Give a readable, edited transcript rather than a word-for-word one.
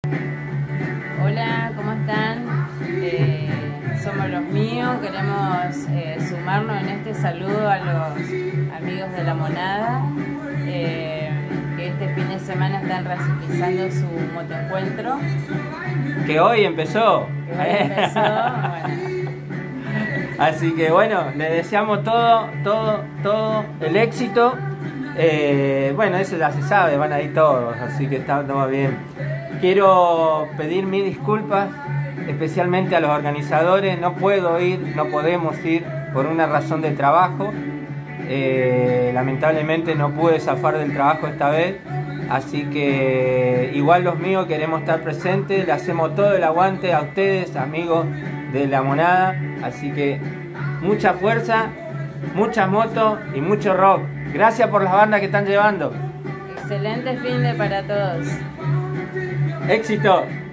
Hola, ¿cómo están? Somos Los Míos, queremos sumarnos en este saludo a los amigos de La Monada, que este fin de semana están realizando su motoencuentro. Que hoy empezó. Bueno. Así que bueno, les deseamos todo el éxito. Bueno, eso ya se sabe, van a ir todos, así que está todo bien. Quiero pedir mis disculpas, especialmente a los organizadores. No podemos ir por una razón de trabajo. Lamentablemente no pude zafar del trabajo esta vez, así que igual Los Míos queremos estar presentes. Le hacemos todo el aguante a ustedes, amigos de La Monada, así que mucha fuerza, muchas motos y mucho rock. Gracias por las bandas que están llevando. Excelente fin de para todos. ¡Éxito!